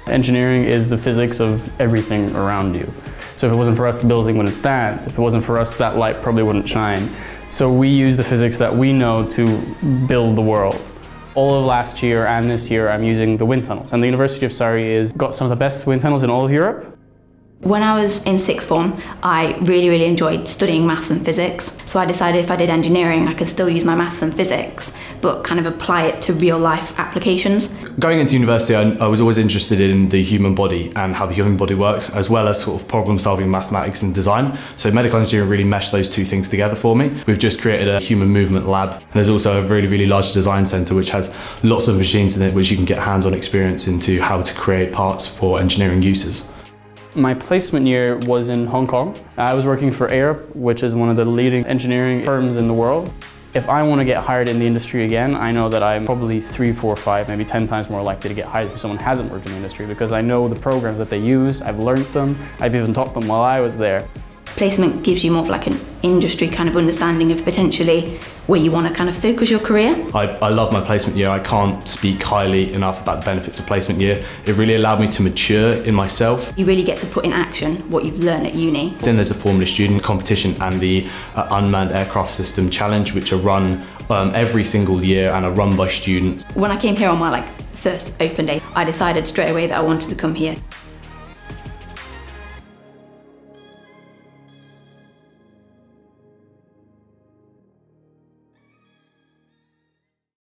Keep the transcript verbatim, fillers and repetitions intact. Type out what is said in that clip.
Engineering is the physics of everything around you. So if it wasn't for us, the building wouldn't stand. If it wasn't for us, that light probably wouldn't shine. So we use the physics that we know to build the world. All of last year and this year, I'm using the wind tunnels. And the University of Surrey has got some of the best wind tunnels in all of Europe. When I was in sixth form, I really, really enjoyed studying maths and physics. So I decided if I did engineering, I could still use my maths and physics, but kind of apply it to real life applications. Going into university, I, I was always interested in the human body and how the human body works, as well as sort of problem solving mathematics and design. So medical engineering really meshed those two things together for me. We've just created a human movement lab. And there's also a really, really large design centre which has lots of machines in it which you can get hands-on experience into how to create parts for engineering uses. My placement year was in Hong Kong. I was working for A R P, which is one of the leading engineering firms in the world. If I want to get hired in the industry again, I know that I'm probably three, four, five, maybe ten times more likely to get hired if someone hasn't worked in the industry, because I know the programs that they use, I've learned them, I've even taught them while I was there. Placement gives you more of like an industry kind of understanding of potentially where you want to kind of focus your career. I, I love my placement year. I can't speak highly enough about the benefits of placement year. It really allowed me to mature in myself. You really get to put in action what you've learned at uni. Then there's a Formula Student competition and the uh, Unmanned Aircraft System Challenge, which are run um, every single year and are run by students. When I came here on my like first open day, I decided straight away that I wanted to come here.